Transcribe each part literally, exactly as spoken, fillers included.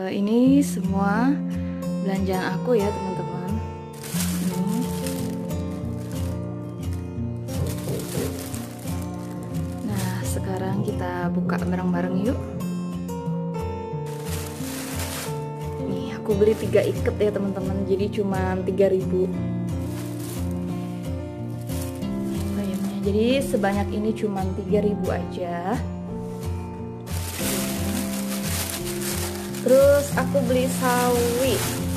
uh, ini semua belanjaan aku ya teman-teman. Ini. Nah sekarang kita buka bareng-bareng yuk. Nih aku beli tiga ikat ya teman-teman, jadi cuma tiga ribu. Jadi sebanyak ini cuma tiga ribu aja. Terus aku beli sawi.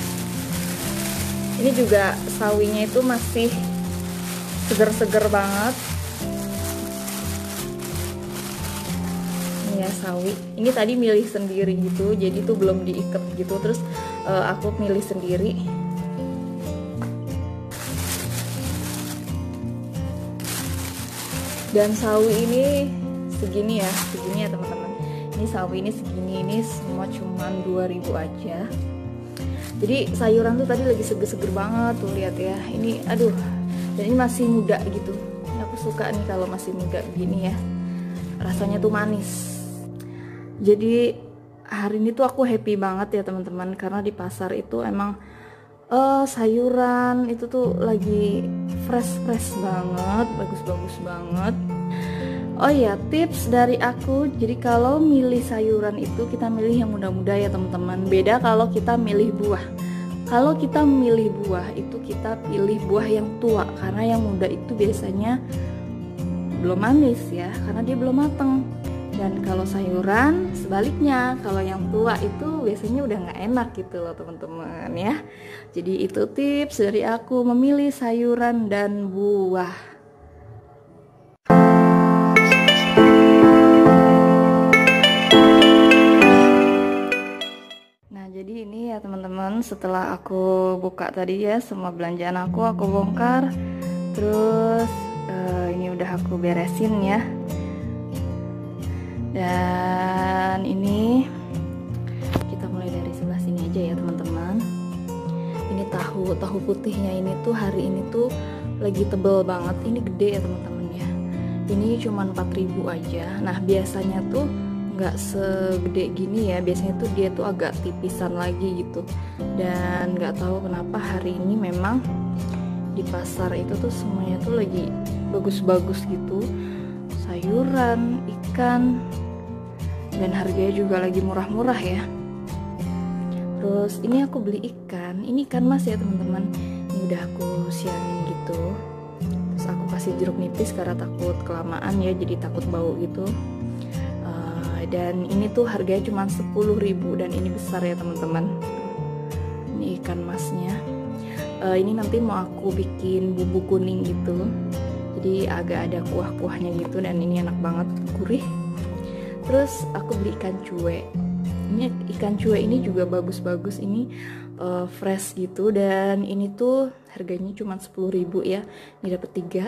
Ini juga sawinya itu masih seger-seger banget. Ini ya sawi. Ini tadi milih sendiri gitu, jadi tuh belum diikat gitu. Terus uh, aku milih sendiri. Dan sawi ini segini ya, segini ya teman-teman. Ini sawi ini segini, ini semua cuman dua ribu aja. Jadi sayuran tuh tadi lagi seger-seger banget tuh, lihat ya. Ini aduh, dan ini masih muda gitu. Ini aku suka nih kalau masih muda begini ya. Rasanya tuh manis. Jadi hari ini tuh aku happy banget ya teman-teman, karena di pasar itu emang uh, sayuran itu tuh lagi fresh-fresh banget, bagus-bagus banget. Oh ya, tips dari aku, jadi kalau milih sayuran itu kita milih yang muda-muda ya teman-teman. Beda kalau kita milih buah. Kalau kita milih buah itu kita pilih buah yang tua, karena yang muda itu biasanya belum manis ya, karena dia belum mateng. Dan kalau sayuran sebaliknya, kalau yang tua itu biasanya udah nggak enak gitu loh teman-teman ya. Jadi itu tips dari aku memilih sayuran dan buah. Nah jadi ini ya teman-teman, setelah aku buka tadi ya semua belanjaan aku aku bongkar. Terus uh, ini udah aku beresin ya. Dan ini kita mulai dari sebelah sini aja ya teman-teman. Ini tahu, tahu putihnya ini tuh hari ini tuh lagi tebel banget. Ini gede ya teman-teman ya. Ini cuma empat ribu aja. Nah biasanya tuh nggak segede gini ya. Biasanya tuh dia tuh agak tipisan lagi gitu. Dan nggak tahu kenapa hari ini memang di pasar itu tuh semuanya tuh lagi bagus-bagus gitu. Sayuran, ikan, dan harganya juga lagi murah-murah ya. Terus ini aku beli ikan, ini ikan mas ya teman-teman. Ini udah aku siangin gitu. Terus aku kasih jeruk nipis karena takut kelamaan ya, jadi takut bau gitu. Uh, dan ini tuh harganya cuma sepuluh ribu dan ini besar ya teman-teman. Ini ikan masnya. Uh, ini nanti mau aku bikin bumbu kuning gitu. Jadi agak ada kuah-kuahnya gitu dan ini enak banget, gurih. Terus aku beli ikan cuek. Ini ikan cuek ini juga bagus-bagus, ini uh, fresh gitu dan ini tuh harganya cuma sepuluh ribu ya. Ini dapat tiga.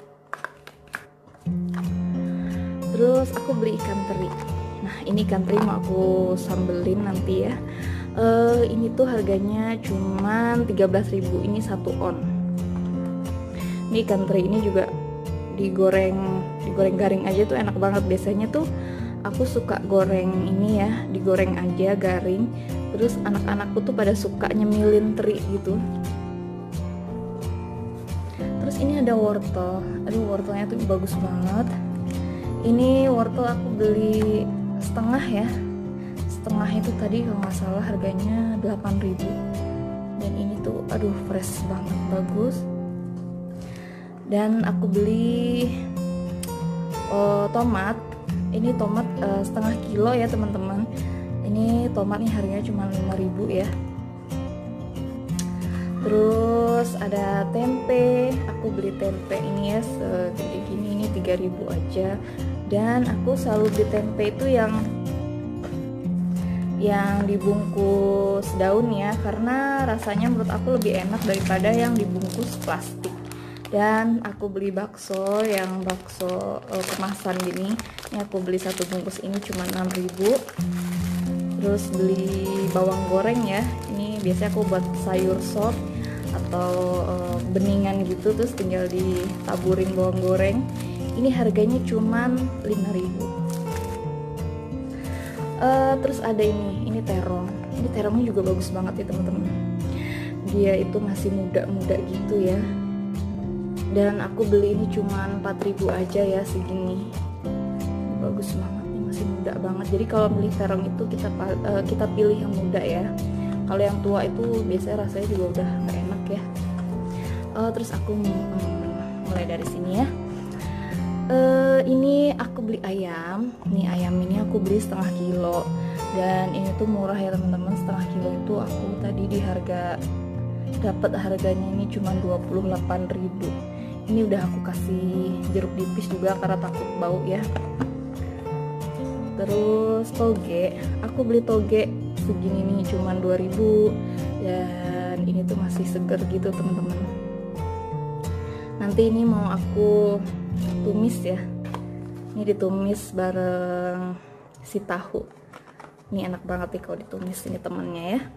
Terus aku beli ikan teri. Nah, ini ikan teri mau aku sambelin nanti ya. Uh, ini tuh harganya cuma tiga belas ribu, ini satu on. Ini ikan teri ini juga digoreng digoreng garing aja tuh enak banget. Biasanya tuh aku suka goreng ini ya, digoreng aja garing. Terus anak-anakku tuh pada suka nyemilin teri gitu. Terus ini ada wortel. Aduh wortelnya tuh bagus banget. Ini wortel aku beli setengah ya. Setengah itu tadi kalau nggak salah harganya delapan ribu. Dan ini tuh aduh fresh banget, bagus. Dan aku beli uh, tomat. Ini tomat uh, setengah kilo ya teman-teman. Ini tomat nih harganya cuma lima ribu ya. Terus ada tempe. Aku beli tempe ini ya segede gini, ini tiga ribu aja. Dan aku selalu beli tempe itu yang yang dibungkus daun ya, karena rasanya menurut aku lebih enak daripada yang dibungkus plastik. Dan aku beli bakso, yang bakso uh, kemasan gini. Ini aku beli satu bungkus ini cuma enam ribu. Terus beli bawang goreng ya. Ini biasanya aku buat sayur sop atau uh, beningan gitu, terus tinggal ditaburin bawang goreng. Ini harganya cuma lima ribu. Uh, terus ada ini, ini terong. Ini terongnya juga bagus banget ya teman-teman. Dia itu masih muda-muda gitu ya. Dan aku beli ini cuman empat ribu aja ya segini. Bagus banget nih, masih muda banget. Jadi kalau beli terong itu kita uh, kita pilih yang muda ya. Kalau yang tua itu biasanya rasanya juga udah gak enak ya. Uh, terus aku um, mulai dari sini ya. Uh, ini aku beli ayam. Nih ayam ini aku beli setengah kilo. Dan ini tuh murah ya teman-teman. Setengah kilo itu aku tadi di harga dapat harganya ini cuma dua puluh delapan ribu. Ini udah aku kasih jeruk nipis juga karena takut bau ya. Terus toge, aku beli toge segini nih cuma dua ribu. Dan ini tuh masih seger gitu teman-teman. Nanti ini mau aku tumis ya. Ini ditumis bareng si tahu. Ini enak banget nih kalau ditumis, ini temennya ya.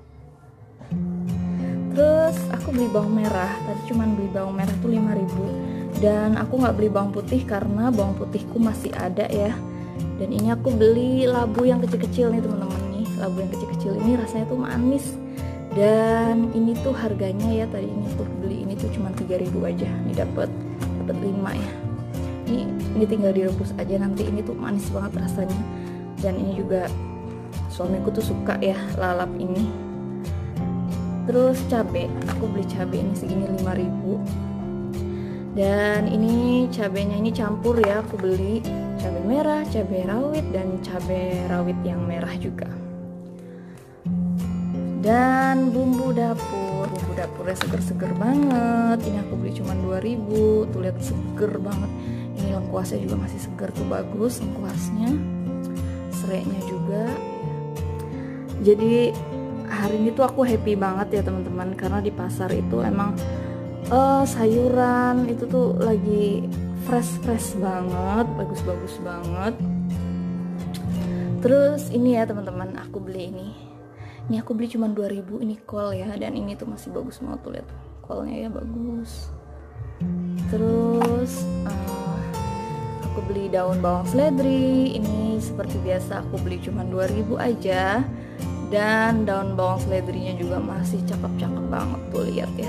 Terus aku beli bawang merah. Tadi cuman beli bawang merah tuh lima ribu. Dan aku nggak beli bawang putih karena bawang putihku masih ada ya. Dan ini aku beli labu yang kecil-kecil nih teman-teman nih. Labu yang kecil-kecil ini rasanya tuh manis. Dan ini tuh harganya ya, tadi ini tuh beli ini tuh cuma tiga ribu aja. Ini dapat dapat lima ya. Ini ini tinggal direbus aja nanti, ini tuh manis banget rasanya. Dan ini juga suamiku tuh suka ya lalap ini. Terus cabai, aku beli cabai ini segini lima ribu. Dan ini cabainya ini campur ya, aku beli cabai merah, cabai rawit dan cabai rawit yang merah juga. Dan bumbu dapur, bumbu dapurnya seger-seger banget. Ini aku beli cuma dua ribu. Tuh lihat seger banget. Ini lengkuasnya juga masih seger tuh, bagus lengkuasnya. Serainya juga. Jadi hari ini tuh aku happy banget ya teman-teman, karena di pasar itu emang uh, sayuran itu tuh lagi fresh-fresh banget, bagus-bagus banget. Terus ini ya teman-teman, aku beli ini. Ini aku beli cuma dua ribu, ini kol ya, dan ini tuh masih bagus banget tuh, lihat kolnya ya bagus. Terus uh, aku beli daun bawang seledri. Ini seperti biasa aku beli cuma dua ribu aja. Dan daun bawang seledrinya juga masih cakep-cakep banget tuh, lihat ya.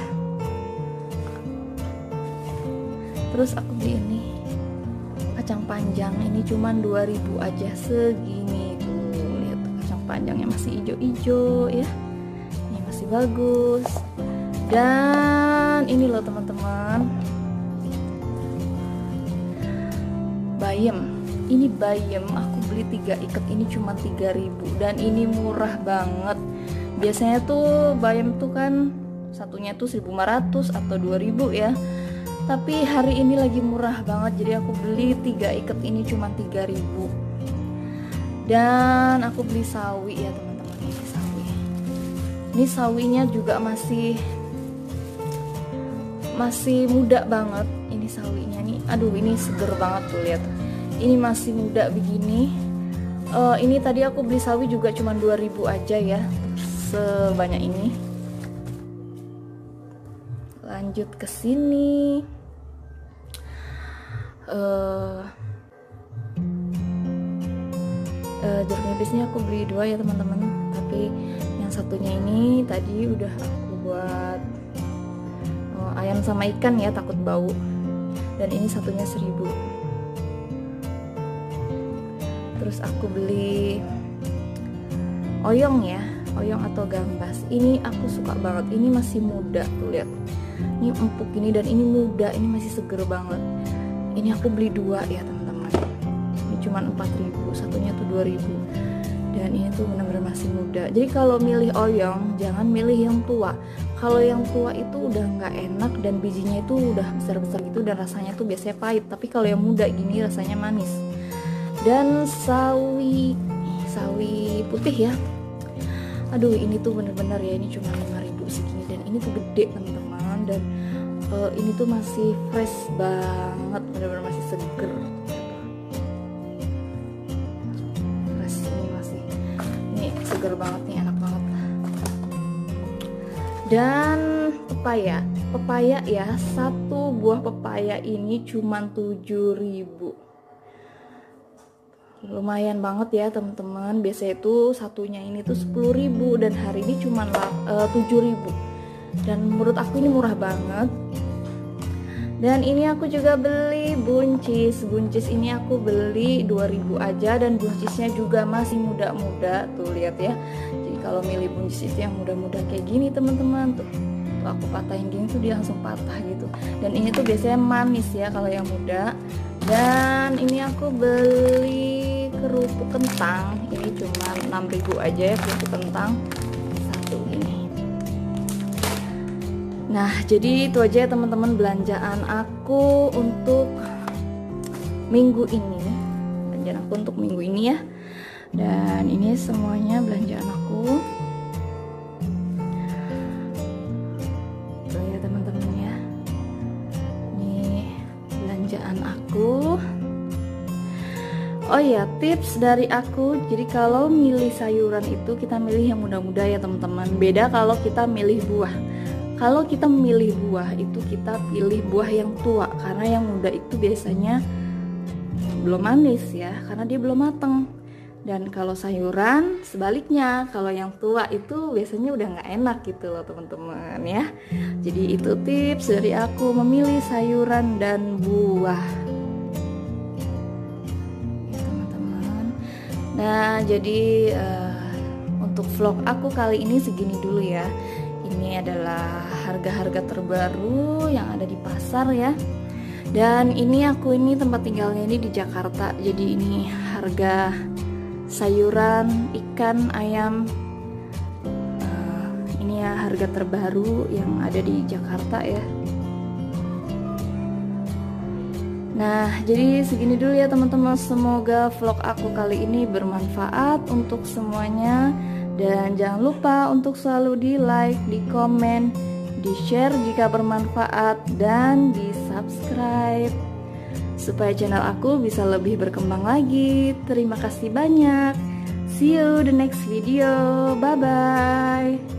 Terus aku beli ini kacang panjang, ini cuma dua ribu aja segini tuh, lihat kacang panjangnya masih hijau-hijau ya. Ini masih bagus. Dan ini loh teman-teman, bayam. Ini bayam aku beli tiga ikat, ini cuma tiga ribu. Dan ini murah banget. Biasanya tuh bayam tuh kan satunya tuh seribu lima ratus atau dua ribu ya. Tapi hari ini lagi murah banget, jadi aku beli tiga ikat ini cuma tiga ribu. Dan aku beli sawi ya teman-teman, ini sawi. Ini sawinya juga masih masih muda banget. Ini sawinya nih, aduh ini seger banget tuh, lihat. Ini masih muda begini. Uh, ini tadi aku beli sawi juga cuma dua ribu aja ya, sebanyak ini. Lanjut ke sini. Uh, uh, jeruk nipisnya aku beli dua ya teman-teman. Tapi yang satunya ini tadi udah aku buat uh, ayam sama ikan ya, takut bau. Dan ini satunya seribu. Terus aku beli oyong ya, oyong atau gambas. Ini aku suka banget. Ini masih muda tuh, lihat. Ini empuk ini, dan ini muda, ini masih seger banget. Ini aku beli dua ya teman-teman. Ini cuma empat ribu, satunya tuh dua ribu. Dan ini tuh benar-benar masih muda. Jadi kalau milih oyong jangan milih yang tua. Kalau yang tua itu udah nggak enak dan bijinya itu udah besar-besar gitu dan rasanya tuh biasanya pahit. Tapi kalau yang muda gini rasanya manis. Dan sawi sawi putih ya, aduh ini tuh bener-bener ya, ini cuma lima ribu segini. Dan ini tuh gede teman-teman. Dan uh, ini tuh masih fresh banget, bener-bener masih seger. Fresh, ini masih, ini seger banget nih, enak banget. Dan pepaya, pepaya ya, satu buah pepaya ini cuma tujuh ribu. lumayan banget ya teman-teman. Biasanya itu satunya ini tuh sepuluh ribu dan hari ini cuma uh, tujuh ribu. Dan menurut aku ini murah banget. Dan ini aku juga beli buncis. Buncis ini aku beli dua ribu aja dan buncisnya juga masih muda-muda. Tuh lihat ya. Jadi kalau milih buncis itu yang muda-muda kayak gini teman-teman tuh. Tuh aku patahin gini tuh dia langsung patah gitu. Dan ini tuh biasanya manis ya kalau yang muda. Dan ini aku beli kerupuk kentang. Ini cuma enam ribu aja ya kerupuk kentang satu ini. Nah, jadi itu aja ya teman-teman belanjaan aku untuk minggu ini. Belanjaan aku untuk minggu ini ya. Dan ini semuanya belanjaan aku. Tuh ya teman-teman ya. Ini belanjaan aku. Oh ya, tips dari aku, jadi kalau milih sayuran itu kita milih yang muda-muda ya teman-teman. Beda kalau kita milih buah. Kalau kita milih buah itu kita pilih buah yang tua, karena yang muda itu biasanya belum manis ya, karena dia belum mateng. Dan kalau sayuran sebaliknya, kalau yang tua itu biasanya udah nggak enak gitu loh teman-teman ya. Jadi itu tips dari aku memilih sayuran dan buah. Nah, jadi uh, untuk vlog aku kali ini segini dulu ya. Ini adalah harga-harga terbaru yang ada di pasar ya. Dan ini aku ini tempat tinggalnya ini di Jakarta. Jadi ini harga sayuran, ikan, ayam. Uh, ini ya harga terbaru yang ada di Jakarta ya. Nah, jadi segini dulu ya teman-teman. Semoga vlog aku kali ini bermanfaat untuk semuanya. Dan jangan lupa untuk selalu di like, di komen, di share jika bermanfaat, dan di subscribe supaya channel aku bisa lebih berkembang lagi. Terima kasih banyak. See you the next video. Bye-bye.